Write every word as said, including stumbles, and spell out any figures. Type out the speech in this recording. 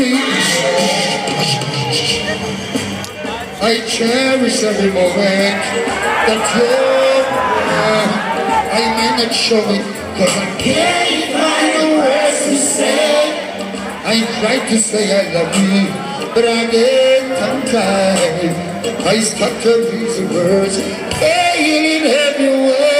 I cherish every moment that you're there. I may not show it, cause I can't find the words to say. I try to say I love you, but I get tongue-tied. I stutter these words, failing everywhere.